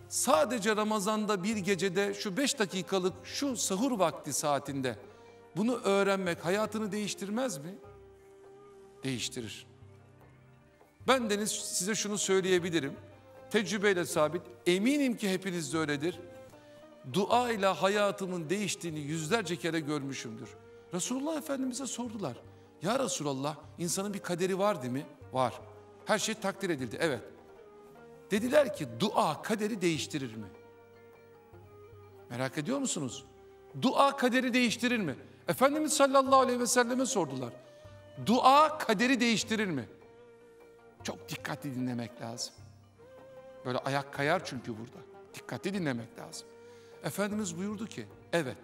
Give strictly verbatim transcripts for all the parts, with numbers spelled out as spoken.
sadece Ramazan'da bir gecede şu beş dakikalık şu sahur vakti saatinde bunu öğrenmek hayatını değiştirmez mi? Değiştirir. Ben de size şunu söyleyebilirim. Tecrübeyle sabit. Eminim ki hepiniz de öyledir. Dua ile hayatımın değiştiğini yüzlerce kere görmüşümdür. Resulullah Efendimiz'e sordular. Ya Resulallah, insanın bir kaderi var değil mi? Var. Her şey takdir edildi. Evet. Dediler ki dua kaderi değiştirir mi? Merak ediyor musunuz? Dua kaderi değiştirir mi? Efendimiz sallallahu aleyhi ve selleme sordular. Dua kaderi değiştirir mi? Çok dikkatli dinlemek lazım. Böyle ayak kayar çünkü burada. Dikkatli dinlemek lazım. Efendimiz buyurdu ki evet.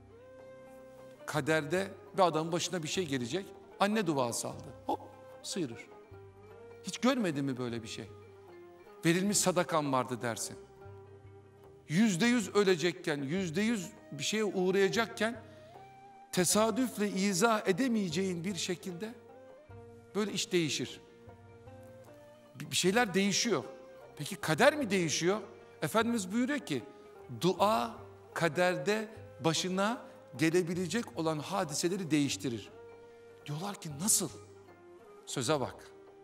Kaderde bir adamın başına bir şey gelecek. Anne duası aldı. Hop sıyırır. Hiç görmedin mi böyle bir şey? Verilmiş sadakan vardı dersin. Yüzde yüz ölecekken, yüzde yüz bir şeye uğrayacakken tesadüfle izah edemeyeceğin bir şekilde böyle iş değişir. Bir şeyler değişiyor. Peki kader mi değişiyor? Efendimiz buyuruyor ki dua kaderde başına gelebilecek olan hadiseleri değiştirir. Diyorlar ki nasıl? Söze bak.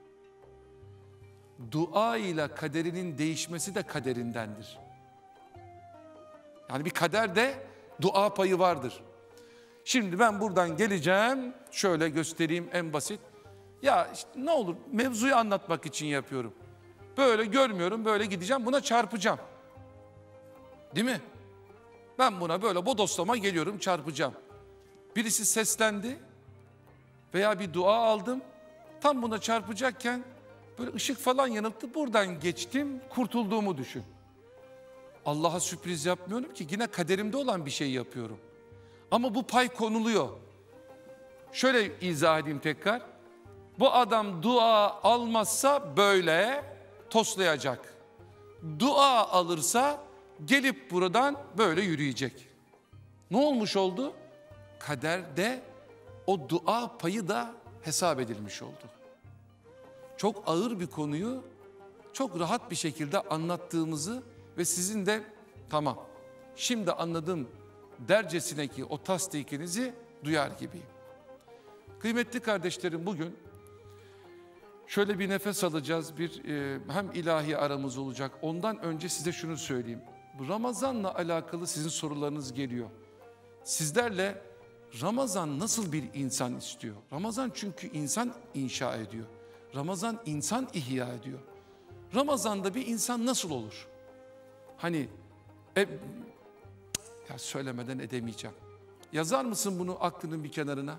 Dua ile kaderinin değişmesi de kaderindendir. Yani bir kaderde dua payı vardır. Şimdi ben buradan geleceğim, şöyle göstereyim en basit. Ya işte ne olur mevzuyu anlatmak için yapıyorum. Böyle görmüyorum, böyle gideceğim, buna çarpacağım. Değil mi? Ben buna böyle bodoslama geliyorum, çarpacağım. Birisi seslendi veya bir dua aldım. Tam buna çarpacakken böyle ışık falan yanıktı. Buradan geçtim, kurtulduğumu düşün. Allah'a sürpriz yapmıyorum ki, yine kaderimde olan bir şey yapıyorum. Ama bu pay konuluyor. Şöyle izah edeyim tekrar. Bu adam dua almazsa böyle toslayacak. Dua alırsa gelip buradan böyle yürüyecek. Ne olmuş oldu? Kaderde o dua payı da hesap edilmiş oldu. Çok ağır bir konuyu çok rahat bir şekilde anlattığımızı ve sizin de tamam şimdi anladım dercesine ki o tasdikinizi duyar gibiyim. Kıymetli kardeşlerim, bugün şöyle bir nefes alacağız, bir e, hem ilahi aramız olacak. Ondan önce size şunu söyleyeyim. Bu Ramazan'la alakalı sizin sorularınız geliyor. Sizlerle Ramazan nasıl bir insan istiyor? Ramazan çünkü insan inşa ediyor. Ramazan insan ihya ediyor. Ramazan'da bir insan nasıl olur? Hani e, ya söylemeden edemeyeceğim. Yazar mısın bunu aklının bir kenarına?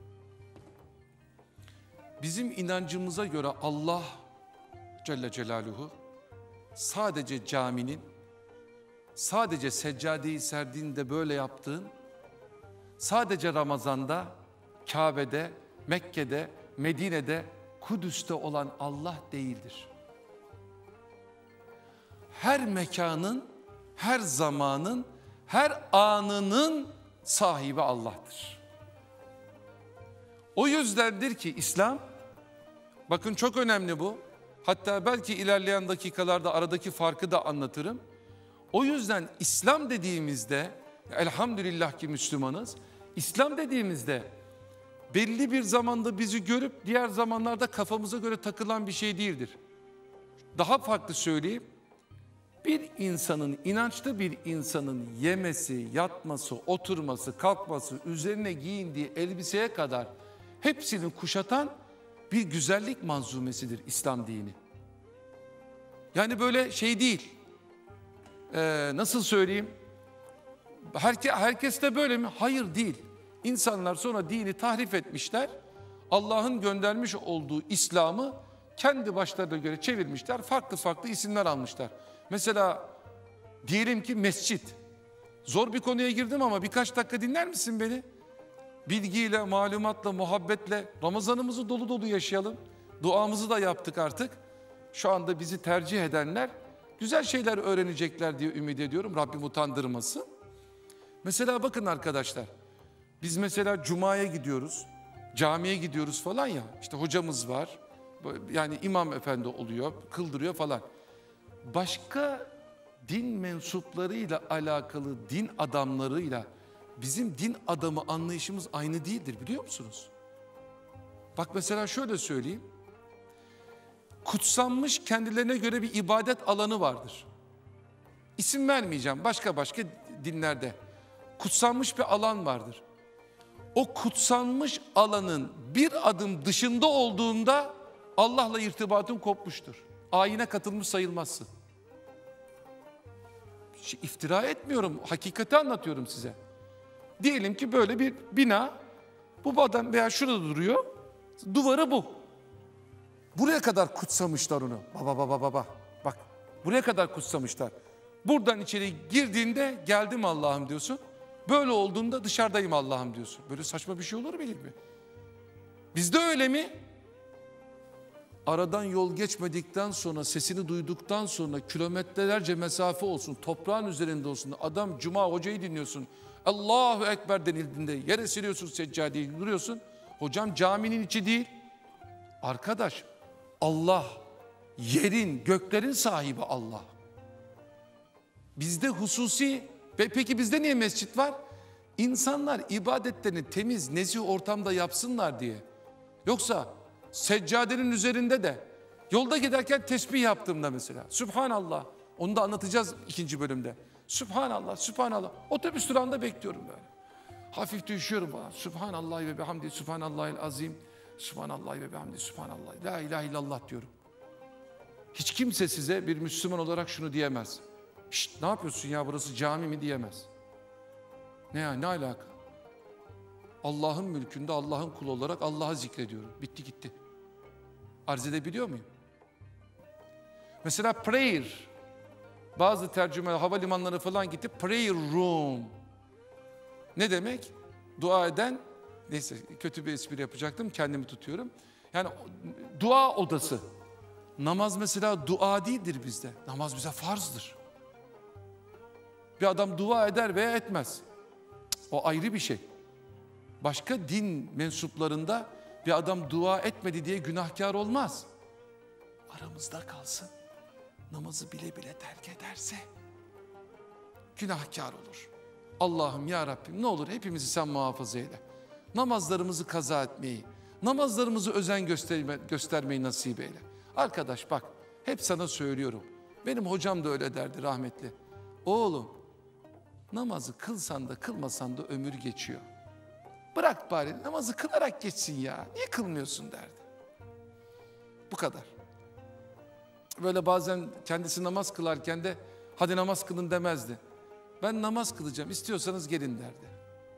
Bizim inancımıza göre Allah Celle Celaluhu sadece caminin, sadece seccadeyi serdiğinde böyle yaptığın, sadece Ramazan'da, Kabe'de, Mekke'de, Medine'de, Kudüs'te olan Allah değildir. Her mekanın, her zamanın, her anının sahibi Allah'tır. O yüzdendir ki İslam, bakın çok önemli bu. Hatta belki ilerleyen dakikalarda aradaki farkı da anlatırım. O yüzden İslam dediğimizde, elhamdülillah ki Müslümanız, İslam dediğimizde belli bir zamanda bizi görüp diğer zamanlarda kafamıza göre takılan bir şey değildir. Daha farklı söyleyeyim. Bir insanın, inançlı bir insanın yemesi, yatması, oturması, kalkması, üzerine giyindiği elbiseye kadar hepsini kuşatan bir güzellik manzumesidir İslam dini. Yani böyle şey değil. Ee, nasıl söyleyeyim? Herke, herkes de böyle mi? Hayır, değil. İnsanlar sonra dini tahrif etmişler. Allah'ın göndermiş olduğu İslam'ı kendi başlarına göre çevirmişler. Farklı farklı isimler almışlar. Mesela diyelim ki mescit. Zor bir konuya girdim ama birkaç dakika dinler misin beni? Bilgiyle, malumatla, muhabbetle Ramazanımızı dolu dolu yaşayalım. Duamızı da yaptık artık. Şu anda bizi tercih edenler güzel şeyler öğrenecekler diye ümit ediyorum. Rabbim utandırmasın. Mesela bakın arkadaşlar. Biz mesela Cuma'ya gidiyoruz. Camiye gidiyoruz falan ya. İşte hocamız var. Yani imam efendi oluyor, kıldırıyor falan. Başka din mensuplarıyla alakalı din adamlarıyla bizim din adamı anlayışımız aynı değildir, biliyor musunuz? Bak mesela şöyle söyleyeyim. Kutsanmış kendilerine göre bir ibadet alanı vardır. İsim vermeyeceğim, başka başka dinlerde. Kutsanmış bir alan vardır. O kutsanmış alanın bir adım dışında olduğunda Allah'la irtibatın kopmuştur. Ayine katılmış sayılmazsın. İftira etmiyorum, hakikati anlatıyorum size. Diyelim ki böyle bir bina, bu adam veya şurada duruyor, duvarı bu. Buraya kadar kutsamışlar onu. Baba baba baba. Bak, buraya kadar kutsamışlar. Buradan içeri girdiğinde geldim Allah'ım diyorsun. Böyle olduğunda dışarıdayım Allah'ım diyorsun. Böyle saçma bir şey olur mu mi? Bizde öyle mi? Aradan yol geçmedikten sonra, sesini duyduktan sonra kilometrelerce mesafe olsun, toprağın üzerinde olsun. Adam cuma hocayı dinliyorsun. Allahu Ekber denildiğinde yere siliyorsun, seccadeyi duruyorsun. Hocam caminin içi değil. Arkadaş, Allah, yerin, göklerin sahibi Allah. Bizde hususi, peki bizde niye mescit var? İnsanlar ibadetlerini temiz, nezih ortamda yapsınlar diye. Yoksa seccadenin üzerinde de yolda giderken tesbih yaptığımda mesela Sübhanallah, onu da anlatacağız ikinci bölümde. Sübhanallah, Sübhanallah. Otobüs durağında bekliyorum böyle. Hafif düşüyorum falan. Sübhanallah ve bihamdi, Sübhanallahil azim. Sübhanallah ve bihamdi, Sübhanallah. La ilahe illallah diyorum. Hiç kimse size bir Müslüman olarak şunu diyemez. Şşt, ne yapıyorsun ya, burası cami mi diyemez. Ne ya, ne alaka? Allah'ın mülkünde Allah'ın kulu olarak Allah'ı zikrediyorum. Bitti gitti. Arz edebiliyor muyum? Mesela prayer. Bazı tercüme havalimanları falan gitti. Prayer room. Ne demek? Dua eden, neyse kötü bir espri yapacaktım, kendimi tutuyorum. Yani dua odası. Namaz mesela dua değildir bizde. Namaz bize farzdır. Bir adam dua eder veya etmez. O ayrı bir şey. Başka din mensuplarında bir adam dua etmedi diye günahkar olmaz. Aramızda kalsın. Namazı bile bile terk ederse günahkar olur. Allah'ım ya Rabbim ne olur hepimizi sen muhafaza eyle. Namazlarımızı kaza etmeyi, namazlarımızı özen gösterme, göstermeyi nasip eyle. Arkadaş bak, hep sana söylüyorum. Benim hocam da öyle derdi rahmetli. Oğlum, namazı kılsan da kılmasan da ömür geçiyor. Bırak bari namazı kılarak geçsin ya. Niye kılmıyorsun derdi. Bu kadar. Böyle bazen kendisi namaz kılarken de hadi namaz kılın demezdi. Ben namaz kılacağım, istiyorsanız gelin derdi.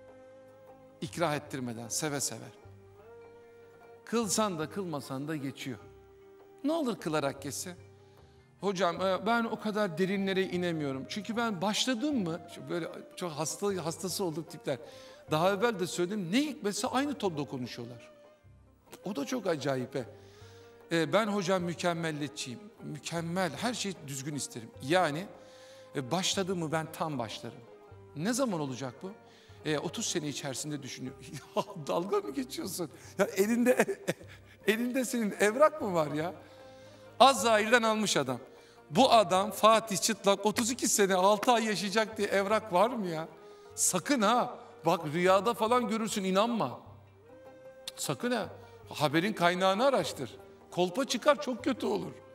İkrah ettirmeden, seve seve. Kılsan da kılmasan da geçiyor. Ne olur kılarak geçse. Hocam ben o kadar derinlere inemiyorum. Çünkü ben başladım mı, böyle çok hasta, hastası olduk tipler. Daha evvel de söyledim, ne hikmetse aynı tonda konuşuyorlar. O da çok acayip. He. Ee, ben hocam mükemmeliyetçiyim. Mükemmel, her şeyi düzgün isterim. Yani e, başladım mı ben tam başlarım. Ne zaman olacak bu? E, otuz sene içerisinde düşünüyorum. Ya, dalga mı geçiyorsun? Ya elinde elinde senin evrak mı var ya? Azrail'den almış adam. Bu adam Fatih Çıtlak otuz iki sene altı ay yaşayacak diye evrak var mı ya? Sakın ha. Bak rüyada falan görürsün, inanma. Sakın ha. Haberin kaynağını araştır. Kolpa çıkar, çok kötü olur.